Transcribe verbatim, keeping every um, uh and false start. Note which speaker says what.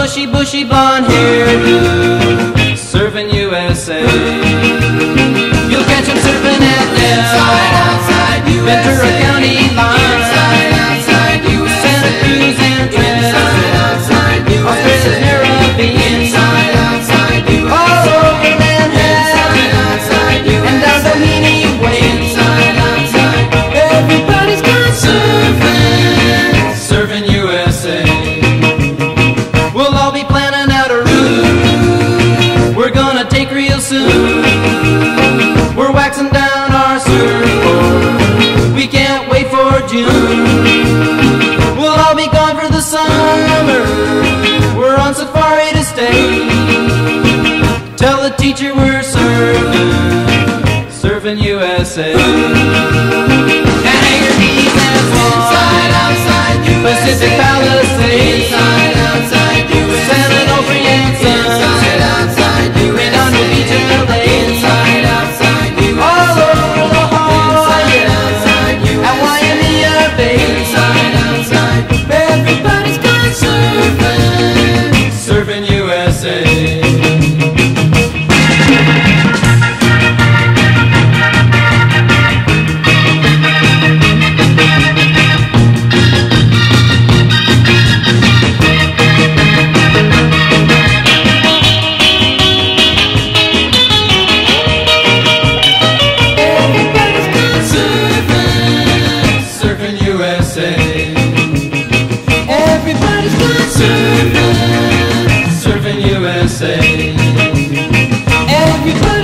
Speaker 1: bushy, bushy blonde hairdo, surfing U S A. You'll catch him surfing at
Speaker 2: Inside, outside, U S A.
Speaker 1: Ventura County line,
Speaker 2: Inside, outside, U S A.
Speaker 1: Santa Cruz and
Speaker 2: Inside, outside, U S A.
Speaker 1: Australia's Caribbean,
Speaker 2: Inside, outside, U S A.
Speaker 1: all over Manhattan,
Speaker 2: Inside, outside, U S A.
Speaker 1: and down Doheny Way.
Speaker 2: Inside, outside,
Speaker 1: Everybody's gone surfing, surfing U S A. We'll all be planning out a route we're gonna take real soon. We're waxing down our surfboard, we can't wait for June. We'll all be gone for the summer, we're on safari to stay. Tell the teacher we're surfing, surfing U S A. And hang your knees and fall,
Speaker 2: inside, outside, U S A.
Speaker 1: Pacific Palisades,
Speaker 2: Inside, outside, U S A.
Speaker 1: San Onofre and Sons,
Speaker 2: Inside, outside, U S A.
Speaker 1: Redondo Beach and L A,
Speaker 2: Inside, outside, U S A.
Speaker 1: all over the
Speaker 2: Inside,
Speaker 1: Hawaiian,
Speaker 2: outside, U S A.
Speaker 1: at Waimea Bay.
Speaker 2: Inside, outside,
Speaker 1: Everybody's gone surfing, surfing U S A. Everybody's gone surfing, surfing U S A. Everybody